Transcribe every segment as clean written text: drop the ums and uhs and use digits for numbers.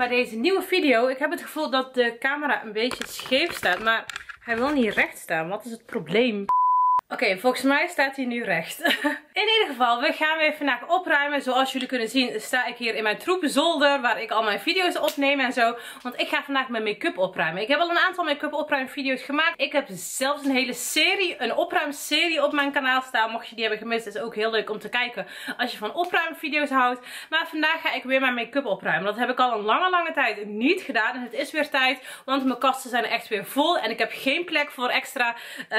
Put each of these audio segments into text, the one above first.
bij deze nieuwe video. Ik heb het gevoel dat de camera een beetje scheef staat, maar hij wil niet recht staan. Wat is het probleem? Oké, volgens mij staat hij nu recht. In ieder geval, we gaan weer vandaag opruimen. Zoals jullie kunnen zien sta ik hier in mijn troepenzolder waar ik al mijn video's opneem en zo. Want ik ga vandaag mijn make-up opruimen. Ik heb al een aantal make-up opruimvideo's gemaakt. Ik heb zelfs een hele serie, een opruimserie op mijn kanaal staan. Mocht je die hebben gemist, is het ook heel leuk om te kijken als je van opruimvideo's houdt. Maar vandaag ga ik weer mijn make-up opruimen. Dat heb ik al een lange tijd niet gedaan. En het is weer tijd, want mijn kasten zijn echt weer vol. En ik heb geen plek voor extra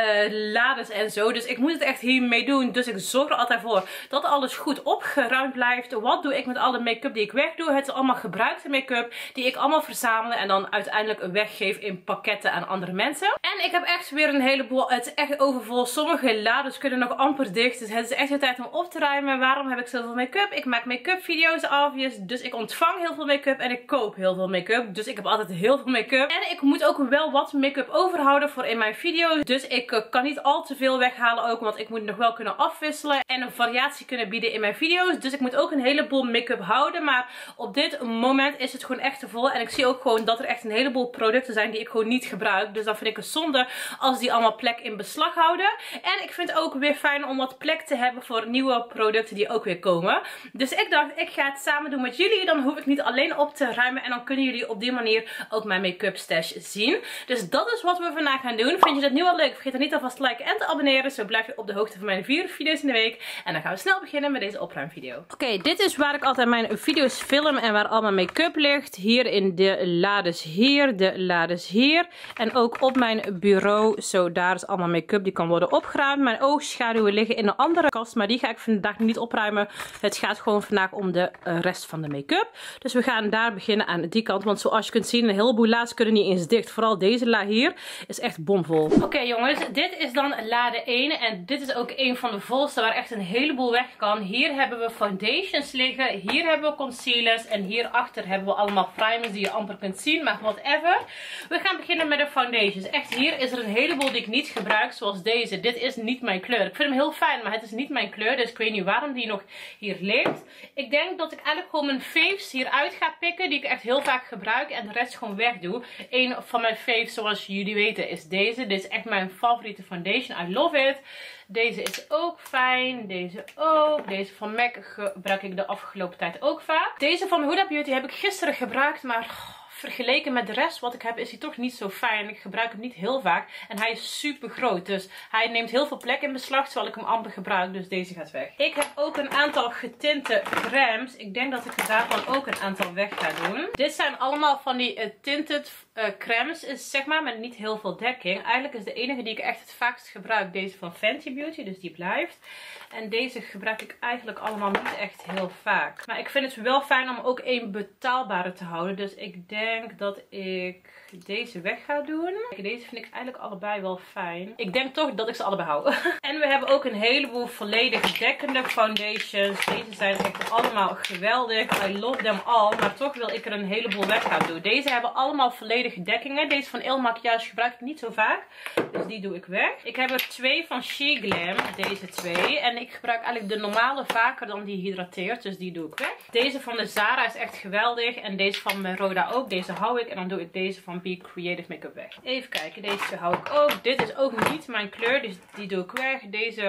lades en zo. Dus ik moet het echt hiermee doen. Dus ik zorg er altijd voor dat alles goed opgeruimd blijft. Wat doe ik met alle make-up die ik wegdoe? Het is allemaal gebruikte make-up die ik allemaal verzamel en dan uiteindelijk weggeef in pakketten aan andere mensen. En ik heb echt weer een heleboel. Het is echt overvol. Sommige lades kunnen nog amper dicht. Dus het is echt weer tijd om op te ruimen. Waarom heb ik zoveel make-up? Ik maak make-up video's afjes. Dus ik ontvang heel veel make-up en ik koop heel veel make-up. Dus ik heb altijd heel veel make-up. En ik moet ook wel wat make-up overhouden voor in mijn video's. Dus ik kan niet al te veel weghalen ook, want ik moet nog wel kunnen afwisselen en een variatie kunnen bieden in mijn video's. Dus ik moet ook een heleboel make-up houden, maar op dit moment is het gewoon echt te vol. En ik zie ook gewoon dat er echt een heleboel producten zijn die ik gewoon niet gebruik. Dus dan vind ik het zonde als die allemaal plek in beslag houden. En ik vind het ook weer fijn om wat plek te hebben voor nieuwe producten die ook weer komen. Dus ik dacht, ik ga het samen doen met jullie. Dan hoef ik niet alleen op te ruimen en dan kunnen jullie op die manier ook mijn make-up stash zien. Dus dat is wat we vandaag gaan doen. Vind je dat nu al leuk? Vergeet dan niet alvast te liken en te abonneren. Zo blijf je op de hoogte van mijn 4 video's in de week. En dan gaan we snel beginnen met deze opruimvideo. Oké, dit is waar ik altijd mijn video's film en waar al mijn make-up ligt. Hier in de lades hier, de lades hier. En ook op mijn bureau. Zo, daar is allemaal make-up die kan worden opgeruimd. Mijn oogschaduwen liggen in een andere kast, maar die ga ik vandaag niet opruimen. Het gaat gewoon vandaag om de rest van de make-up. Dus we gaan daar beginnen aan die kant. Want zoals je kunt zien, een heleboel lades kunnen niet eens dicht. Vooral deze la hier is echt bomvol. Oké, jongens, dit is dan lade 1. En dit is ook een van de volste waar echt een heleboel weg kan. Hier hebben we foundations liggen. Hier hebben we concealers. En hierachter hebben we allemaal primers die je amper kunt zien. Maar whatever. We gaan beginnen met de foundations. Echt, hier is er een heleboel die ik niet gebruik. Zoals deze. Dit is niet mijn kleur. Ik vind hem heel fijn, maar het is niet mijn kleur. Dus ik weet niet waarom die nog hier ligt. Ik denk dat ik eigenlijk gewoon mijn faves hieruit ga pikken. Die ik echt heel vaak gebruik. En de rest gewoon wegdoe. Een van mijn faves, zoals jullie weten, is deze. Dit is echt mijn favoriete foundation. I love it. Deze is ook fijn. Deze ook. Deze van MAC gebruik ik de afgelopen tijd ook vaak. Deze van Huda Beauty heb ik gisteren gebruikt. Maar vergeleken met de rest wat ik heb is hij toch niet zo fijn. Ik gebruik hem niet heel vaak. En hij is super groot. Dus hij neemt heel veel plek in beslag. Terwijl ik hem amper gebruik. Dus deze gaat weg. Ik heb ook een aantal getinte crèmes. Ik denk dat ik er daarvan ook een aantal weg ga doen. Dit zijn allemaal van die tinted crèmes. Is zeg maar met niet heel veel dekking. Eigenlijk is de enige die ik echt het vaakst gebruik deze van Fenty Beauty. Dus die blijft. En deze gebruik ik eigenlijk allemaal niet echt heel vaak. Maar ik vind het wel fijn om ook één betaalbare te houden. Dus ik denk dat ik deze weg ga doen. Deze vind ik eigenlijk allebei wel fijn. Ik denk toch dat ik ze allebei hou. En we hebben ook een heleboel volledig dekkende foundations. Deze zijn echt allemaal geweldig. I love them all. Maar toch wil ik er een heleboel weg gaan doen. Deze hebben allemaal volledige dekkingen. Deze van Il Makiage gebruik ik niet zo vaak. Dus die doe ik weg. Ik heb er 2 van She Glam. Deze 2. En ik gebruik eigenlijk de normale vaker dan die hydrateert. Dus die doe ik weg. Deze van de Zara is echt geweldig. En deze van Meroda ook. Deze hou ik. En dan doe ik deze van Be Creative Makeup weg. Even kijken. Deze hou ik ook. Dit is ook niet mijn kleur. Dus die doe ik weg. Deze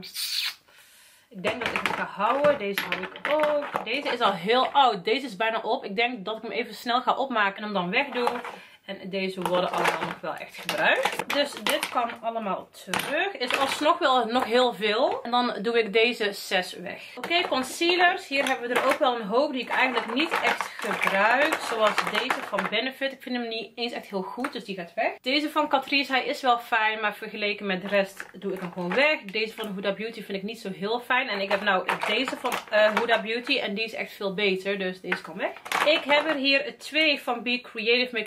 ik denk dat ik hem ga houden. Deze hou ik ook. Deze is al heel oud. Deze is bijna op. Ik denk dat ik hem even snel ga opmaken en hem dan wegdoe. En deze worden allemaal nog wel echt gebruikt. Dus dit kan allemaal terug. Is alsnog wel nog heel veel. En dan doe ik deze 6 weg. Oké, concealers. Hier hebben we er ook wel een hoop die ik eigenlijk niet echt gebruik. Zoals deze van Benefit. Ik vind hem niet eens echt heel goed. Dus die gaat weg. Deze van Catrice. Hij is wel fijn. Maar vergeleken met de rest doe ik hem gewoon weg. Deze van Huda Beauty vind ik niet zo heel fijn. En ik heb nou deze van Huda Beauty. En die is echt veel beter. Dus deze kan weg. Ik heb er hier 2 van Be Creative Makeup in 2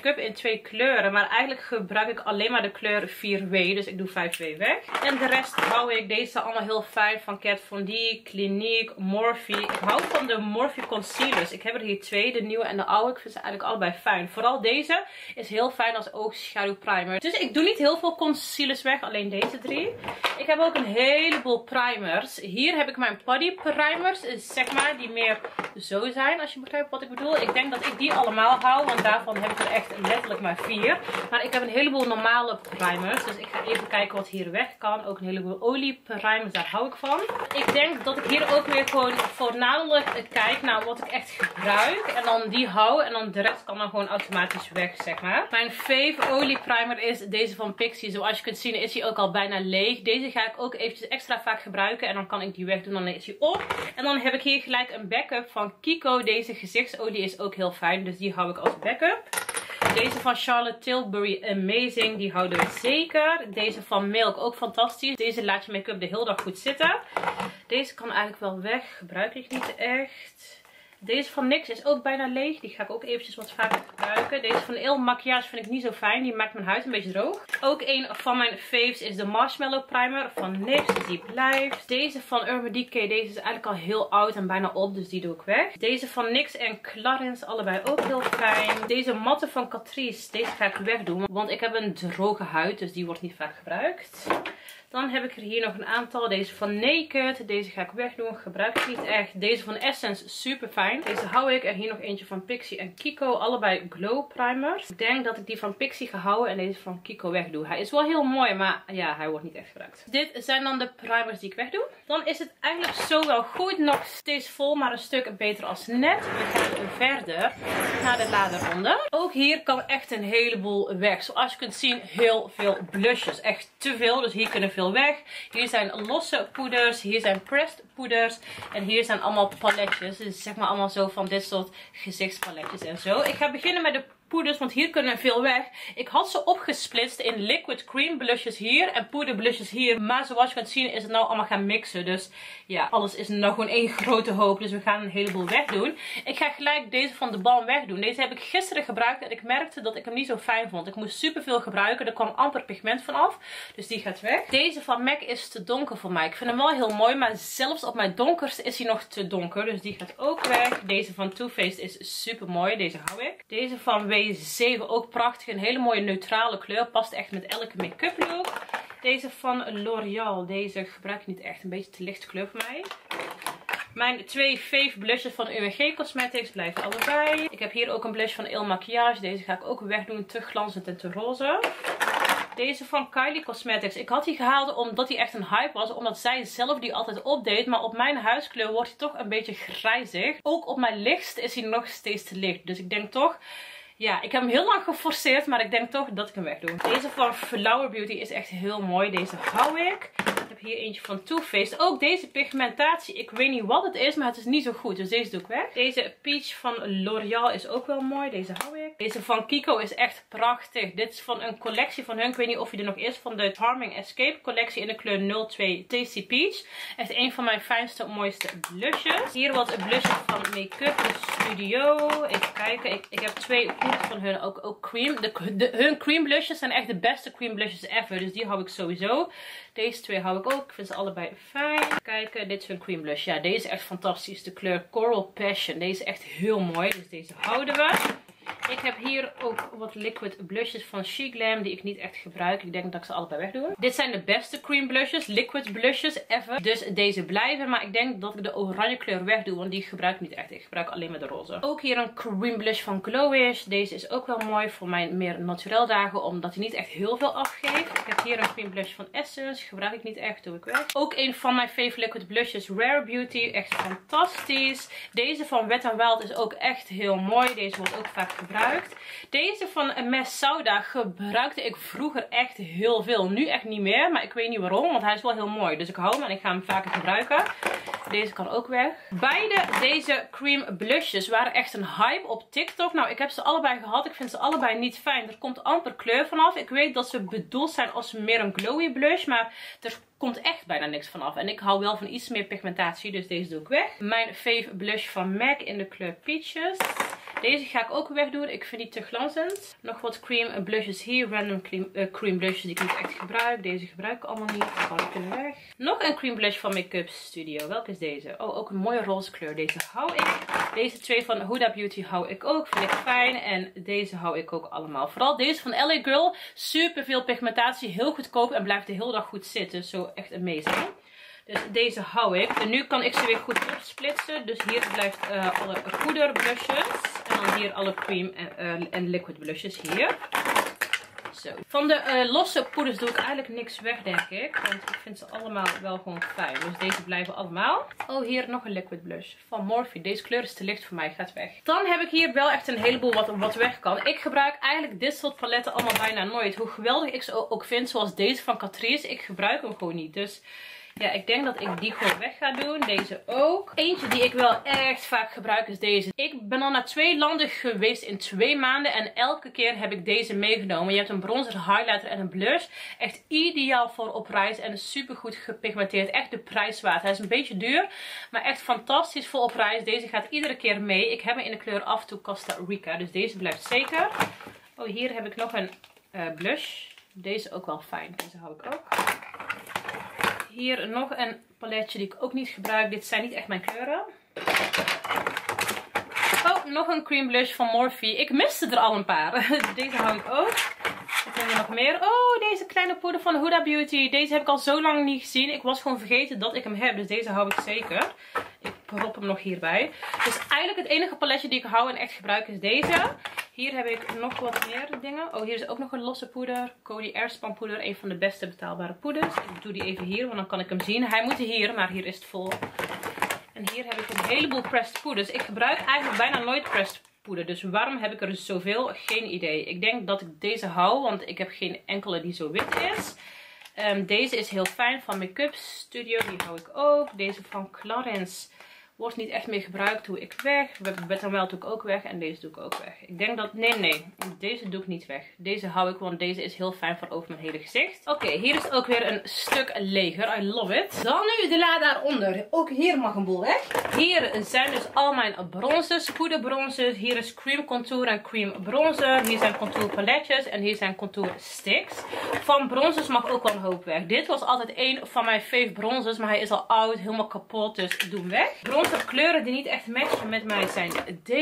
2 kleuren. Maar eigenlijk gebruik ik alleen maar de kleur 4W. Dus ik doe 5W weg. En de rest hou ik. Deze zijn allemaal heel fijn. Van Kat Von D, Clinique, Morphe. Ik hou van de Morphe concealers. Ik heb er hier 2. De nieuwe en de oude. Ik vind ze eigenlijk allebei fijn. Vooral deze is heel fijn als oogschaduwprimer. Dus ik doe niet heel veel concealers weg. Alleen deze 3. Ik heb ook een heleboel primers. Hier heb ik mijn Putty primers. Zeg maar die meer zo zijn. Als je begrijpt wat ik bedoel. Ik denk dat ik die allemaal hou. Want daarvan heb ik er echt letterlijk maar 4. Maar ik heb een heleboel normale primers. Dus ik ga even kijken wat hier weg kan. Ook een heleboel olie primers. Daar hou ik van. Ik denk dat ik hier ook weer gewoon voornamelijk kijk naar wat ik echt gebruik. En dan die hou. En dan de rest kan dan gewoon automatisch weg, zeg maar. Mijn fave olie primer is deze van Pixi. Zoals je kunt zien is hij ook al bijna leeg. Deze ga ik ook eventjes extra vaak gebruiken. En dan kan ik die wegdoen. Dan is hij op. En dan heb ik hier gelijk een backup van Kiko. Deze gezichtsolie is ook heel fijn. Dus die hou ik als backup. Deze van Charlotte Tilbury Amazing. Die houden we zeker. Deze van Milk ook fantastisch. Deze laat je make-up de hele dag goed zitten. Deze kan eigenlijk wel weg. Gebruik ik niet echt. Deze van NYX is ook bijna leeg. Die ga ik ook eventjes wat vaker gebruiken. Deze van Il Makiage vind ik niet zo fijn. Die maakt mijn huid een beetje droog. Ook een van mijn faves is de Marshmallow Primer van NYX. Die blijft. Deze van Urban Decay. Deze is eigenlijk al heel oud en bijna op. Dus die doe ik weg. Deze van NYX en Clarins. Allebei ook heel fijn. Deze matte van Catrice. Deze ga ik wegdoen. Want ik heb een droge huid. Dus die wordt niet vaak gebruikt. Dan heb ik er hier nog een aantal. Deze van Naked. Deze ga ik wegdoen. Gebruik ik niet echt. Deze van Essence. Super fijn. Deze hou ik. En hier nog eentje van Pixi en Kiko. Allebei glow primers. Ik denk dat ik die van Pixi ga houden. En deze van Kiko wegdoe. Hij is wel heel mooi. Maar ja, hij wordt niet echt gebruikt. Dit zijn dan de primers die ik wegdoe. Dan is het eigenlijk zo wel goed. Nog steeds vol. Maar een stuk beter als net. We gaan verder naar de la eronder. Ook hier kan echt een heleboel weg. Zoals je kunt zien. Heel veel blushes. Echt te veel. Dus hier kunnen veel weg. Hier zijn losse poeders. Hier zijn pressed poeders. En hier zijn allemaal paletjes. Dus zeg maar allemaal zo van dit soort gezichtspaletjes en zo. Ik ga beginnen met de poeders, want hier kunnen veel weg. Ik had ze opgesplitst in liquid cream blushes hier en poeder blushes hier. Maar zoals je kunt zien is het nou allemaal gaan mixen. Dus ja, alles is nou gewoon één grote hoop. Dus we gaan een heleboel wegdoen. Ik ga gelijk deze van de Balm wegdoen. Deze heb ik gisteren gebruikt en ik merkte dat ik hem niet zo fijn vond. Ik moest superveel gebruiken. Er kwam amper pigment vanaf. Dus die gaat weg. Deze van MAC is te donker voor mij. Ik vind hem wel heel mooi, maar zelfs op mijn donkerste is hij nog te donker. Dus die gaat ook weg. Deze van Too Faced is super mooi. Deze hou ik. Deze van W7 ook prachtig. Een hele mooie neutrale kleur. Past echt met elke make-up look. Deze van L'Oreal. Deze gebruik ik niet echt. Een beetje te lichte kleur voor mij. Mijn twee fave blushes van UMG Cosmetics blijven allebei. Ik heb hier ook een blush van Il Makiage. Deze ga ik ook wegdoen. Te glanzend en te roze. Deze van Kylie Cosmetics. Ik had die gehaald omdat die echt een hype was. Omdat zij zelf die altijd opdeed. Maar op mijn huidskleur wordt hij toch een beetje grijzig. Ook op mijn lichtst is hij nog steeds te licht. Dus ik denk toch... Ja, ik heb hem heel lang geforceerd, maar ik denk toch dat ik hem wegdoe. Deze van Flower Beauty is echt heel mooi. Deze hou ik. Ik heb hier eentje van Too Faced. Ook deze pigmentatie, ik weet niet wat het is, maar het is niet zo goed. Dus deze doe ik weg. Deze Peach van L'Oreal is ook wel mooi. Deze hou ik. Deze van Kiko is echt prachtig. Dit is van een collectie van hun. Ik weet niet of je er nog is. Van de Charming Escape collectie in de kleur 02 Tasty Peach. Echt een van mijn fijnste, mooiste blushes. Hier wat blushes van Make-up Studio. Even kijken. Ik heb twee van hun ook cream. Hun cream blushes zijn echt de beste cream blushes ever. Dus die hou ik sowieso. Deze twee hou ik ook. Ik vind ze allebei fijn. Kijken, dit is hun cream blush. Ja, deze is echt fantastisch. De kleur Coral Passion. Deze is echt heel mooi. Dus deze houden we. Ik heb hier ook wat liquid blushes van She Glam die ik niet echt gebruik. Ik denk dat ik ze allebei wegdoe. Dit zijn de beste cream blushes, liquid blushes ever. Dus deze blijven. Maar ik denk dat ik de oranje kleur wegdoe, want die gebruik ik niet echt. Ik gebruik alleen maar de roze. Ook hier een cream blush van Glowish. Deze is ook wel mooi voor mijn meer naturel dagen, omdat hij niet echt heel veel afgeeft. Ik heb hier een cream blush van Essence. Gebruik ik niet echt, doe ik weg. Ook een van mijn favorite liquid blushes, Rare Beauty. Echt fantastisch. Deze van Wet n Wild is ook echt heel mooi. Deze wordt ook vaak gebruikt. Deze van Mess Sauda gebruikte ik vroeger echt heel veel. Nu echt niet meer, maar ik weet niet waarom, want hij is wel heel mooi. Dus ik hou hem en ik ga hem vaker gebruiken. Deze kan ook weg. Beide deze cream blushes waren echt een hype op TikTok. Nou, ik heb ze allebei gehad. Ik vind ze allebei niet fijn. Er komt amper kleur vanaf. Ik weet dat ze bedoeld zijn als meer een glowy blush, maar er komt echt bijna niks vanaf. En ik hou wel van iets meer pigmentatie, dus deze doe ik weg. Mijn fave blush van MAC in de kleur Peaches. Deze ga ik ook wegdoen. Ik vind die te glanzend. Nog wat cream blushes hier. Random cream blushes die ik niet echt gebruik. Deze gebruik ik allemaal niet. Die kan ik kunnen weg. Nog een cream blush van Make Up Studio. Welke is deze? Oh, ook een mooie roze kleur. Deze hou ik. Deze twee van Huda Beauty hou ik ook. Vind ik fijn. En deze hou ik ook allemaal. Vooral deze van LA Girl. Super veel pigmentatie. Heel goedkoop. En blijft de hele dag goed zitten. Zo echt amazing. Dus deze hou ik. En nu kan ik ze weer goed opsplitsen. Dus hier blijft alle poeder blushes. En dan hier alle cream en liquid blushes hier. Zo. Van de losse poeders doe ik eigenlijk niks weg, denk ik. Want ik vind ze allemaal wel gewoon fijn. Dus deze blijven allemaal. Oh, hier nog een liquid blush van Morphe. Deze kleur is te licht voor mij. Gaat weg. Dan heb ik hier wel echt een heleboel wat weg kan. Ik gebruik eigenlijk dit soort paletten allemaal bijna nooit. Hoe geweldig ik ze ook vind. Zoals deze van Catrice. Ik gebruik hem gewoon niet. Dus ja, ik denk dat ik die gewoon weg ga doen. Deze ook. Eentje die ik wel echt vaak gebruik is deze. Ik ben al naar 2 landen geweest in 2 maanden. En elke keer heb ik deze meegenomen. Je hebt een bronzer, highlighter en een blush. Echt ideaal voor op reis. En super goed gepigmenteerd. Echt de prijs waard. Hij is een beetje duur. Maar echt fantastisch voor op reis. Deze gaat iedere keer mee. Ik heb hem in de kleur af toe Costa Rica. Dus deze blijft zeker. Oh, hier heb ik nog een blush. Deze ook wel fijn. Deze hou ik ook. Hier nog een paletje die ik ook niet gebruik. Dit zijn niet echt mijn kleuren. Oh, nog een cream blush van Morphe. Ik miste er al een paar. Deze hou ik ook. Wat hebben we nog meer? Oh, deze kleine poeder van Huda Beauty. Deze heb ik al zo lang niet gezien. Ik was gewoon vergeten dat ik hem heb. Dus deze hou ik zeker. Ik prop hem nog hierbij. Dus eigenlijk het enige paletje die ik hou en echt gebruik is deze. Hier heb ik nog wat meer dingen. Oh, hier is ook nog een losse poeder. Coty Airspun poeder. Een van de beste betaalbare poeders. Ik doe die even hier, want dan kan ik hem zien. Hij moet hier, maar hier is het vol. En hier heb ik een heleboel pressed poeders. Ik gebruik eigenlijk bijna nooit pressed poeder. Dus waarom heb ik er dus zoveel? Geen idee. Ik denk dat ik deze hou, want ik heb geen enkele die zo wit is. Deze is heel fijn van Make Up Studio. Die hou ik ook. Deze van Clarins wordt niet echt meer gebruikt. Doe ik weg. Wet n Wild doe ik ook weg. En deze doe ik ook weg. Ik denk dat... Nee. Deze doe ik niet weg. Deze hou ik, want deze is heel fijn voor over mijn hele gezicht. Oké, hier is ook weer een stuk leger. I love it. Dan nu de la daaronder. Ook hier mag een boel weg. Hier zijn dus al mijn bronzers. Poederbronzers. Hier is cream contour en cream bronzer. Hier zijn contour paletjes. En hier zijn contour sticks. Van bronzers mag ook wel een hoop weg. Dit was altijd een van mijn fave bronzers. Maar hij is al oud. Helemaal kapot. Dus ik doe hem weg. Bronzer kleuren die niet echt matchen met mij zijn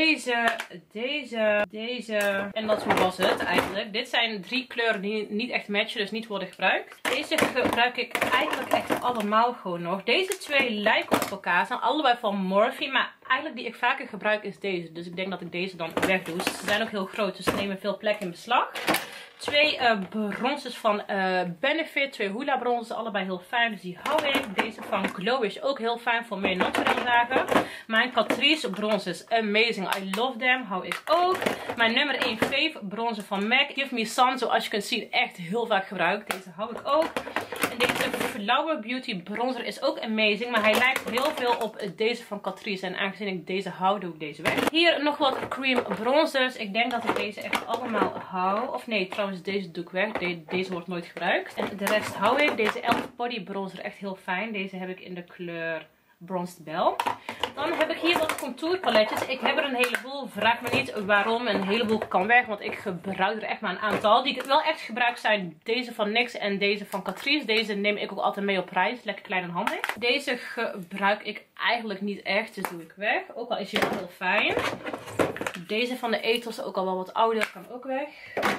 deze en dat was het eigenlijk. Dit zijn 3 kleuren die niet echt matchen, dus niet worden gebruikt. Deze gebruik ik eigenlijk echt allemaal gewoon nog. Deze 2 lijken op elkaar, zijn allebei van Morphe, maar eigenlijk die ik vaker gebruik is deze. Dus ik denk dat ik deze dan wegdoe. Ze zijn ook heel groot, dus ze nemen veel plek in beslag. 2 bronzers van Benefit. 2 Hoola bronzers. Allebei heel fijn. Dus die hou ik. Deze van Glow is ook heel fijn voor meer naturel dagen. Mijn Catrice bronzers. Amazing. I love them. Hou ik ook. Mijn nummer 1 fave bronzer van MAC. Give Me Sun. Zoals je kunt zien echt heel vaak gebruikt. Deze hou ik ook. En deze Flower Beauty bronzer is ook amazing. Maar hij lijkt heel veel op deze van Catrice. En aangezien ik deze hou, doe ik deze weg. Hier nog wat cream bronzers. Ik denk dat ik deze echt allemaal hou. Of nee, trouwens deze doe ik weg. Deze wordt nooit gebruikt. En de rest hou ik. Deze e.l.f. Body bronzer echt heel fijn. Deze heb ik in de kleur Bronzed Bell. Dan heb ik hier wat contourpaletjes. Ik heb er een heleboel. Vraag me niet waarom. Een heleboel kan weg. Want ik gebruik er echt maar een aantal. Die ik wel echt gebruik zijn deze van NYX en deze van Catrice. Deze neem ik ook altijd mee op reis. Lekker klein en handig. Deze gebruik ik eigenlijk niet echt. Dus doe ik weg. Ook al is hij heel fijn. Deze van de Ethos ook al wel wat ouder. Kan ook weg.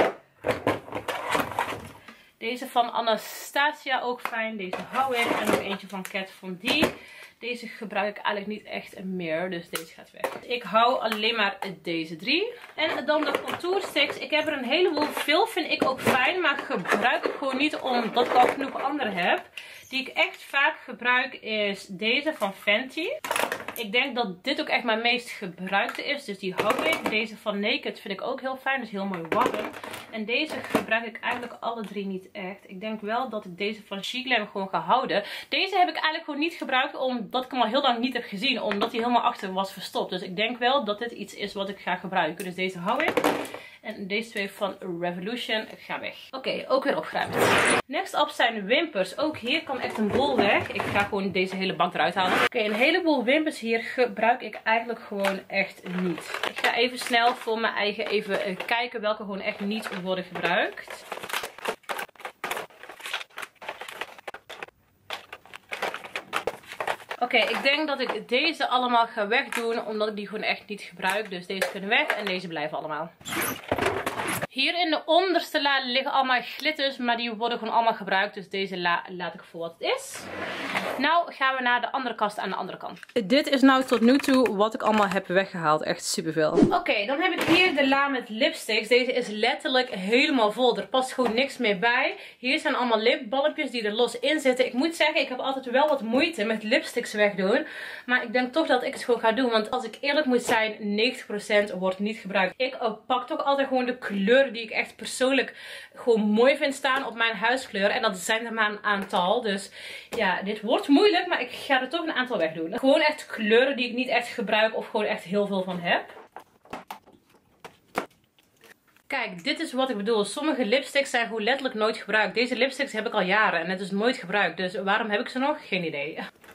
Deze van Anastasia ook fijn. Deze hou ik. En nog eentje van Kat Von D. Deze gebruik ik eigenlijk niet echt meer. Dus deze gaat weg. Ik hou alleen maar deze 3. En dan de contour sticks. Ik heb er een heleboel. Veel vind ik ook fijn. Maar gebruik ik gewoon niet omdat ik al genoeg andere heb. Die ik echt vaak gebruik is deze van Fenty. Ik denk dat dit ook echt mijn meest gebruikte is. Dus die hou ik. Deze van Naked vind ik ook heel fijn. Dus heel mooi warm. En deze gebruik ik eigenlijk alle 3 niet echt. Ik denk wel dat ik deze van Chic Glam gewoon ga houden. Deze heb ik eigenlijk gewoon niet gebruikt. Omdat ik hem al heel lang niet heb gezien. Omdat hij helemaal achter was verstopt. Dus ik denk wel dat dit iets is wat ik ga gebruiken. Dus deze hou ik. En deze twee van Revolution gaan weg. Oké, ook weer opgeruimd. Next up zijn wimpers. Ook hier kan echt een boel weg. Ik ga gewoon deze hele bank eruit halen. Oké, een heleboel wimpers hier gebruik ik eigenlijk gewoon echt niet. Ik ga even snel voor mijn eigen even kijken welke gewoon echt niet worden gebruikt. Oké, ik denk dat ik deze allemaal ga wegdoen, omdat ik die gewoon echt niet gebruik. Dus deze kunnen weg en deze blijven allemaal. Hier in de onderste la liggen allemaal glitters, maar die worden gewoon allemaal gebruikt. Dus deze la laat ik voor wat het is. Nou gaan we naar de andere kast aan de andere kant. Dit is nou tot nu toe wat ik allemaal heb weggehaald. Echt superveel. Oké, dan heb ik hier de la met lipsticks. Deze is letterlijk helemaal vol. Er past gewoon niks meer bij. Hier zijn allemaal lipbalmpjes die er los in zitten. Ik moet zeggen, ik heb altijd wel wat moeite met lipsticks wegdoen. Maar ik denk toch dat ik het gewoon ga doen. Want als ik eerlijk moet zijn, 90% wordt niet gebruikt. Ik pak toch altijd gewoon de kleuren die ik echt persoonlijk gewoon mooi vind staan op mijn huiskleur. En dat zijn er maar een aantal. Dus ja, dit wordt moeilijk, maar ik ga er toch een aantal wegdoen. Gewoon echt kleuren die ik niet echt gebruik of gewoon echt heel veel van heb. Kijk, dit is wat ik bedoel. Sommige lipsticks zijn gewoon letterlijk nooit gebruikt. Deze lipsticks heb ik al jaren en het is nooit gebruikt. Dus waarom heb ik ze nog? Geen idee.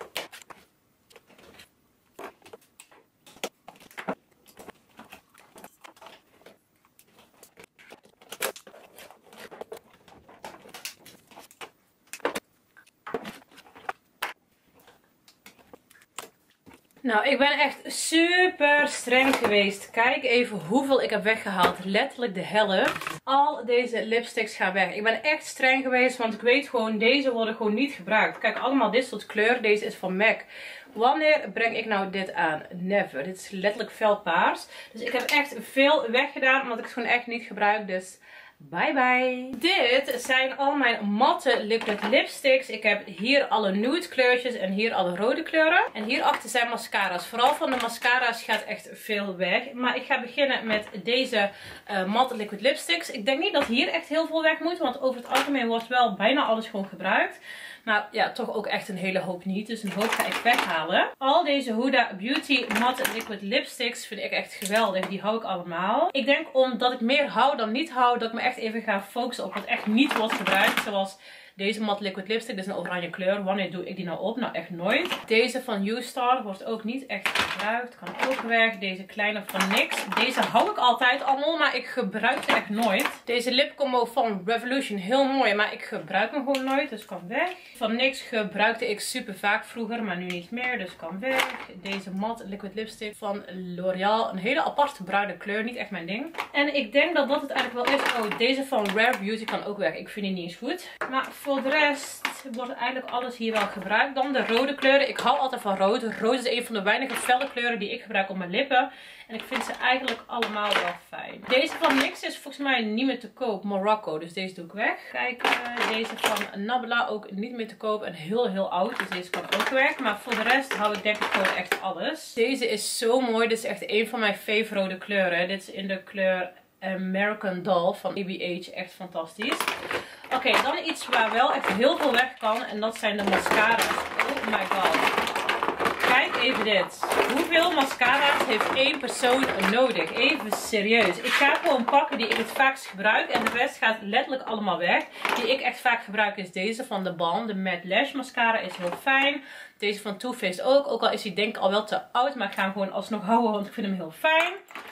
Nou, ik ben echt super streng geweest. Kijk even hoeveel ik heb weggehaald. Letterlijk de helft. Al deze lipsticks gaan weg. Ik ben echt streng geweest, want ik weet gewoon, deze worden gewoon niet gebruikt. Kijk, allemaal dit soort kleur. Deze is van MAC. Wanneer breng ik nou dit aan? Never. Dit is letterlijk fel paars. Dus ik heb echt veel weggedaan, omdat ik het gewoon echt niet gebruik. Dus bye bye. Dit zijn al mijn matte liquid lipsticks. Ik heb hier alle nude kleurtjes en hier alle rode kleuren. En hierachter zijn mascara's. Vooral van de mascara's gaat echt veel weg. Maar ik ga beginnen met deze matte liquid lipsticks. Ik denk niet dat hier echt heel veel weg moet. Want over het algemeen wordt wel bijna alles gewoon gebruikt. Maar ja, toch ook echt een hele hoop niet. Dus een hoop ga ik weghalen. Al deze Huda Beauty Matte Liquid Lipsticks vind ik echt geweldig. Die hou ik allemaal. Ik denk omdat ik meer hou dan niet hou, dat ik me echt even ga focussen op wat echt niet wordt gebruikt. Zoals deze matte liquid lipstick. Dit is een oranje kleur. Wanneer doe ik die nou op? Nou echt nooit. Deze van YouStar wordt ook niet echt gebruikt. Kan ook weg. Deze kleine van NYX. Deze hou ik altijd allemaal, maar ik gebruik ze echt nooit. Deze lipcombo van Revolution. Heel mooi, maar ik gebruik hem gewoon nooit. Dus kan weg. Van NYX gebruikte ik super vaak vroeger, maar nu niet meer. Dus kan weg. Deze matte liquid lipstick van L'Oreal. Een hele aparte bruine kleur. Niet echt mijn ding. En ik denk dat dat het eigenlijk wel is. Oh, deze van Rare Beauty kan ook weg. Ik vind die niet eens goed. Maar voor de rest wordt eigenlijk alles hier wel gebruikt. Dan de rode kleuren. Ik hou altijd van rood. Rood is een van de weinige felle kleuren die ik gebruik op mijn lippen. En ik vind ze eigenlijk allemaal wel fijn. Deze van NYX is volgens mij niet meer te koop. Morocco. Dus deze doe ik weg. Kijk, deze van Nabla ook niet meer te koop. En heel oud. Dus deze kan ook weg. Maar voor de rest hou ik denk ik gewoon echt alles. Deze is zo mooi. Dit is echt een van mijn favorite kleuren. Dit is in de kleur American Doll van ABH. Echt fantastisch. Oké, dan iets waar wel echt heel veel weg kan. En dat zijn de mascara's. Oh my god. Kijk even dit. Hoeveel mascara's heeft één persoon nodig? Even serieus. Ik ga gewoon pakken die ik het vaakst gebruik. En de rest gaat letterlijk allemaal weg. Die ik echt vaak gebruik is deze van de Balm. De Matte Lash Mascara is heel fijn. Deze van Too Faced ook. Ook al is die denk ik al wel te oud. Maar ik ga hem gewoon alsnog houden. Want ik vind hem heel fijn.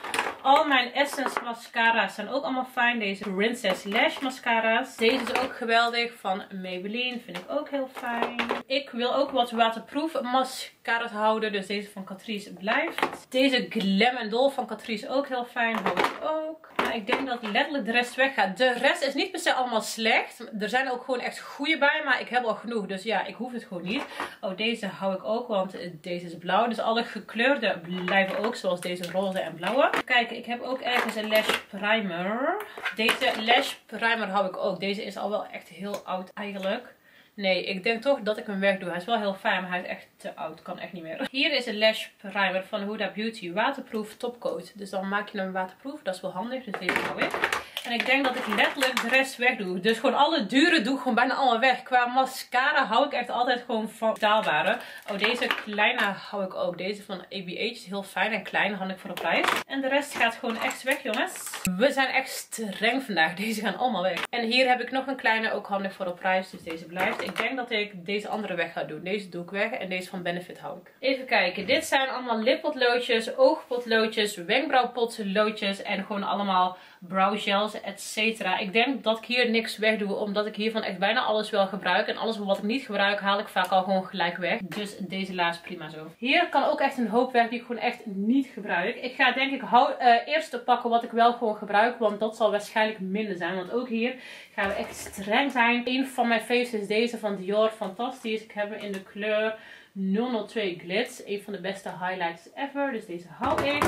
Al mijn Essence mascara's zijn ook allemaal fijn. Deze Princess Lash mascara's. Deze is ook geweldig van Maybelline. Vind ik ook heel fijn. Ik wil ook wat waterproof mascara's houden. Dus deze van Catrice blijft. Deze Glam Doll van Catrice ook heel fijn. Hou ik ook. Maar ik denk dat letterlijk de rest weggaat. De rest is niet per se allemaal slecht. Er zijn ook gewoon echt goede bij. Maar ik heb al genoeg. Dus ja, ik hoef het gewoon niet. Oh, deze hou ik ook. Want deze is blauw. Dus alle gekleurde blijven ook. Zoals deze roze en blauwe. Kijk, ik heb ook ergens een lash primer. Deze lash primer hou ik ook. Deze is al wel echt heel oud eigenlijk. Nee, ik denk toch dat ik hem wegdoe. Hij is wel heel fijn, maar hij is echt te oud. Kan echt niet meer. Hier is een lash primer van Huda Beauty. Waterproof topcoat. Dus dan maak je hem waterproof. Dat is wel handig. Dus deze hou ik. En ik denk dat ik letterlijk de rest weg doe. Dus gewoon alle dure doe ik gewoon bijna allemaal weg. Qua mascara hou ik echt altijd gewoon van betaalbare. Oh, deze kleine hou ik ook. Deze van ABH is heel fijn en klein. Had ik voor de prijs. En de rest gaat gewoon echt weg, jongens. We zijn echt streng vandaag. Deze gaan allemaal weg. En hier heb ik nog een kleine, ook handig voor de prijs. Dus deze blijft. Ik denk dat ik deze andere weg ga doen. Deze doe ik weg. En deze van Benefit hou ik. Even kijken. Dit zijn allemaal lippotloodjes, oogpotloodjes, wenkbrauwpotloodjes. En gewoon allemaal browgels, etc. Ik denk dat ik hier niks weg doe. Omdat ik hiervan echt bijna alles wel gebruik. En alles wat ik niet gebruik haal ik vaak al gewoon gelijk weg. Dus deze laat prima zo. Hier kan ook echt een hoop weg die ik gewoon echt niet gebruik. Ik ga denk ik eerst pakken wat ik wel gewoon gebruik. Want dat zal waarschijnlijk minder zijn. Want ook hier gaan we echt streng zijn. Een van mijn favorites is deze van Dior. Fantastisch. Ik heb hem in de kleur 002 Glitz. Een van de beste highlighters ever. Dus deze hou ik.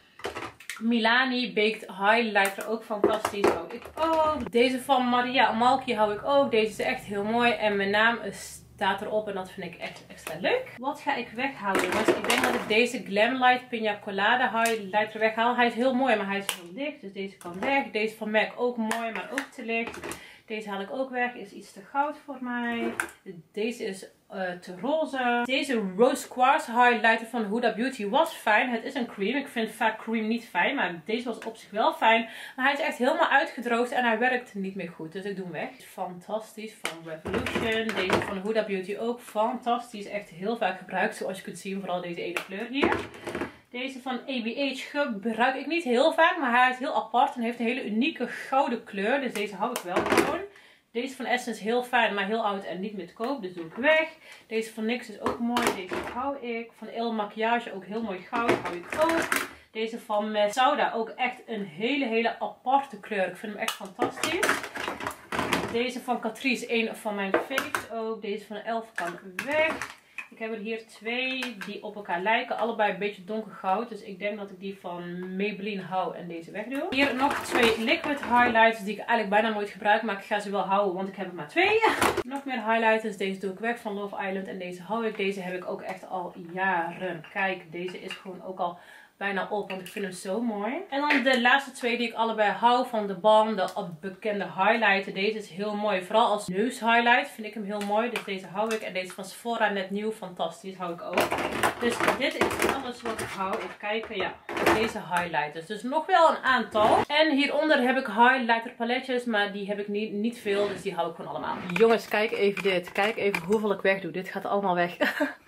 Milani Baked Highlighter, ook fantastisch, hou ik ook. Deze van Maria Amalfi hou ik ook. Deze is echt heel mooi en mijn naam staat erop en dat vind ik echt extra leuk. Wat ga ik weghalen, jongens? Ik denk dat ik deze Glamlight Pina Colada Highlighter weghaal. Hij is heel mooi, maar hij is heel dicht, dus deze kan weg. Deze van MAC ook mooi, maar ook te licht. Deze haal ik ook weg. Is iets te goud voor mij. Deze is te roze. Deze Rose Quartz Highlighter van Huda Beauty was fijn. Het is een cream. Ik vind vaak cream niet fijn. Maar deze was op zich wel fijn. Maar hij is echt helemaal uitgedroogd. En hij werkt niet meer goed. Dus ik doe hem weg. Fantastisch. Van Revolution. Deze van Huda Beauty ook fantastisch. Echt heel vaak gebruikt. Zoals je kunt zien. Vooral deze ene kleur hier. Deze van ABH gebruik ik niet heel vaak, maar hij is heel apart en heeft een hele unieke gouden kleur. Dus deze hou ik wel gewoon. Deze van Essence heel fijn, maar heel oud en niet meer te koop, dus doe ik weg. Deze van NYX is ook mooi, deze hou ik. Van Il Makiage ook heel mooi goud, hou ik ook. Deze van Sauda ook echt een hele aparte kleur. Ik vind hem echt fantastisch. Deze van Catrice, een van mijn favorites ook. Deze van Elf kan weg. Ik heb er hier twee die op elkaar lijken. Allebei een beetje donkergoud. Dus ik denk dat ik die van Maybelline hou en deze wegdoe. Hier nog twee liquid highlighters die ik eigenlijk bijna nooit gebruik. Maar ik ga ze wel houden, want ik heb er maar twee. Nog meer highlighters. Deze doe ik weg van Love Island. En deze hou ik. Deze heb ik ook echt al jaren. Kijk, deze is gewoon ook al bijna op, want ik vind hem zo mooi. En dan de laatste twee die ik allebei hou van de Balm, de bekende highlighter. Deze is heel mooi, vooral als neushighlight vind ik hem heel mooi. Dus deze hou ik. En deze van Sephora net nieuw, fantastisch, hou ik ook. Dus dit is alles wat ik hou. Even kijken, ja, deze highlighters. Dus nog wel een aantal. En hieronder heb ik highlighter paletjes, maar die heb ik niet veel, dus die hou ik gewoon allemaal. Jongens, kijk even dit. Kijk even hoeveel ik wegdoe. Dit gaat allemaal weg.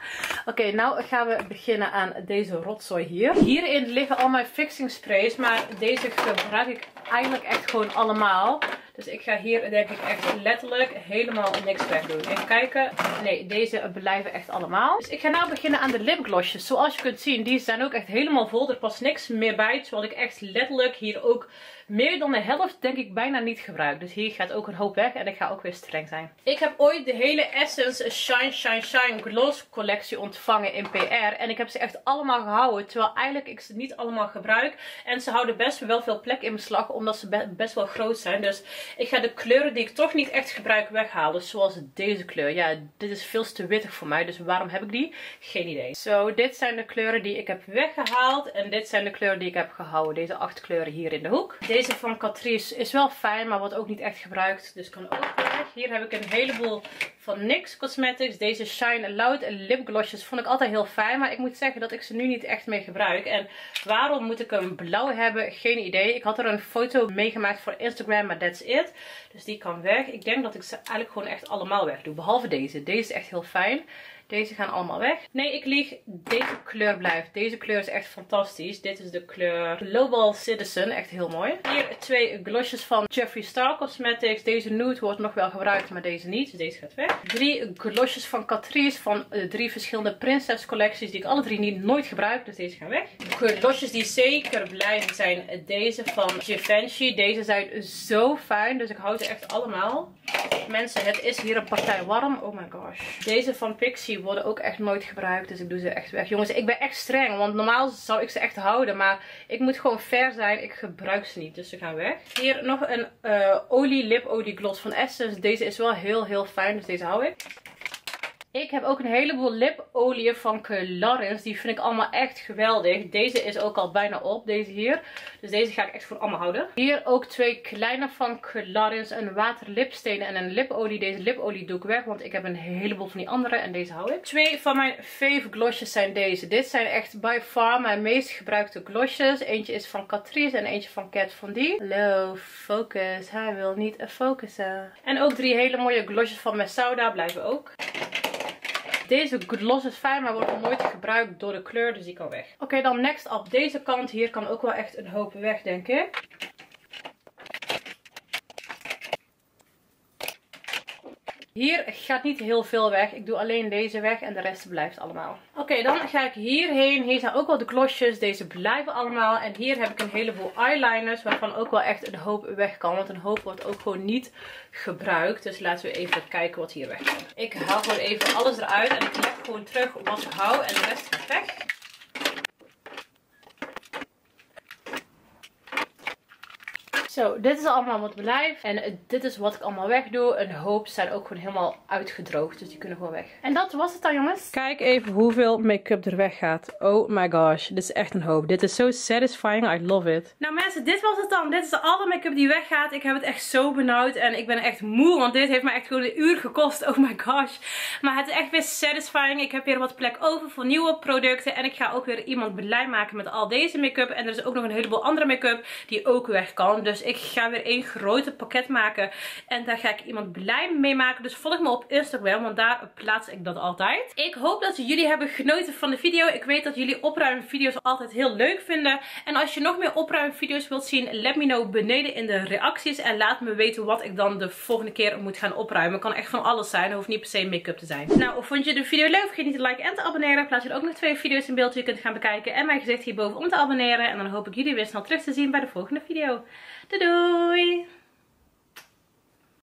Oké, nou gaan we beginnen aan deze rotzooi hier. Hierin liggen al mijn fixing sprays, maar deze gebruik ik eigenlijk echt gewoon allemaal. Dus ik ga hier denk ik echt letterlijk helemaal niks wegdoen. Even kijken. Nee, deze blijven echt allemaal. Dus ik ga nou beginnen aan de lipglossjes. Zoals je kunt zien, die zijn ook echt helemaal vol. Er past niks meer bij. Terwijl ik echt letterlijk hier ook meer dan de helft denk ik bijna niet gebruik. Dus hier gaat ook een hoop weg en ik ga ook weer streng zijn. Ik heb ooit de hele Essence Shine Gloss collectie ontvangen in PR. En ik heb ze echt allemaal gehouden. Terwijl eigenlijk ik ze niet allemaal gebruik. En ze houden best wel veel plek in beslag. Omdat ze best wel groot zijn. Dus ik ga de kleuren die ik toch niet echt gebruik weghalen. Zoals deze kleur. Ja, dit is veel te wittig voor mij. Dus waarom heb ik die? Geen idee. Zo, dit zijn de kleuren die ik heb weggehaald. En dit zijn de kleuren die ik heb gehouden. Deze 8 kleuren hier in de hoek. Deze van Catrice is wel fijn, maar wordt ook niet echt gebruikt. Dus kan ook weg. Hier heb ik een heleboel van NYX Cosmetics. Deze Shine Loud lipglossjes vond ik altijd heel fijn. Maar ik moet zeggen dat ik ze nu niet echt meer gebruik. En waarom moet ik een blauw hebben? Geen idee. Ik had er een foto meegemaakt voor Instagram, maar that's it. Dus die kan weg. Ik denk dat ik ze eigenlijk gewoon echt allemaal weg doe. Behalve deze. Deze is echt heel fijn. Deze gaan allemaal weg. Nee, ik lieg. Deze kleur blijft. Deze kleur is echt fantastisch. Dit is de kleur Global Citizen. Echt heel mooi. Hier twee glossjes van Jeffree Star Cosmetics. Deze nude wordt nog wel gebruikt, maar deze niet. Dus deze gaat weg. 3 glossjes van Catrice. Van 3 verschillende Princess collecties. Die ik alle 3 nooit gebruik. Dus deze gaan weg. Glossjes die zeker blijven zijn deze van Givenchy. Deze zijn zo fijn. Dus ik hou ze echt allemaal. Mensen, het is hier een partij warm. Oh my gosh. Deze van Pixie worden ook echt nooit gebruikt. Dus ik doe ze echt weg. Jongens, ik ben echt streng. Want normaal zou ik ze echt houden. Maar ik moet gewoon fair zijn. Ik gebruik ze niet. Dus ze gaan weg. Hier nog een lipolie gloss van Essence. Deze is wel heel fijn. Dus deze hou ik. Ik heb ook een heleboel lipolie van Clarins. Die vind ik allemaal echt geweldig. Deze is ook al bijna op, deze hier. Dus deze ga ik echt voor allemaal houden. Hier ook 2 kleine van Clarins. Een waterlipsteen en een lipolie. Deze lipolie doe ik weg, want ik heb een heleboel van die andere. En deze hou ik. 2 van mijn fave glossjes zijn deze. Dit zijn echt by far mijn meest gebruikte glossjes. Eentje is van Catrice en eentje van Kat Von D. Hallo, focus. Hij wil niet focussen. En ook 3 hele mooie glossjes van Messauda blijven ook. Deze gloss is fijn, maar wordt nog nooit gebruikt door de kleur, dus die kan weg. Oké, dan next op deze kant. Hier kan ook wel echt een hoop weg, denk ik. Hier gaat niet heel veel weg. Ik doe alleen deze weg en de rest blijft allemaal. Oké, dan ga ik hierheen. Hier zijn ook wel de glossjes. Deze blijven allemaal. En hier heb ik een heleboel eyeliners waarvan ook wel echt een hoop weg kan. Want een hoop wordt ook gewoon niet gebruikt. Dus laten we even kijken wat hier weg kan. Ik haal gewoon even alles eruit en ik leg gewoon terug wat ik hou en de rest gaat weg. Zo, dit is allemaal wat blijft. En dit is wat ik allemaal wegdoe. Een hoop zijn ook gewoon helemaal uitgedroogd. Dus die kunnen gewoon weg. En dat was het dan, jongens. Kijk even hoeveel make-up er weg gaat. Oh my gosh. Dit is echt een hoop. Dit is zo satisfying. I love it. Nou mensen, dit was het dan. Dit is alle make-up die weggaat. Ik heb het echt zo benauwd. En ik ben echt moe. Want dit heeft me echt gewoon een uur gekost. Oh my gosh. Maar het is echt weer satisfying. Ik heb weer wat plek over voor nieuwe producten. En ik ga ook weer iemand blij maken met al deze make-up. En er is ook nog een heleboel andere make-up die ook weg kan. Dus ik ga weer één grote pakket maken. En daar ga ik iemand blij mee maken. Dus volg me op Instagram. Want daar plaats ik dat altijd. Ik hoop dat jullie hebben genoten van de video. Ik weet dat jullie opruimvideo's altijd heel leuk vinden. En als je nog meer opruimvideo's wilt zien. Let me know beneden in de reacties. En laat me weten wat ik dan de volgende keer moet gaan opruimen. Kan echt van alles zijn. Het hoeft niet per se make-up te zijn. Nou, vond je de video leuk? Vergeet niet te liken en te abonneren. Plaats je ook nog 2 video's in beeld die je kunt gaan bekijken. En mijn gezicht hierboven om te abonneren. En dan hoop ik jullie weer snel terug te zien bij de volgende video. Doei doei!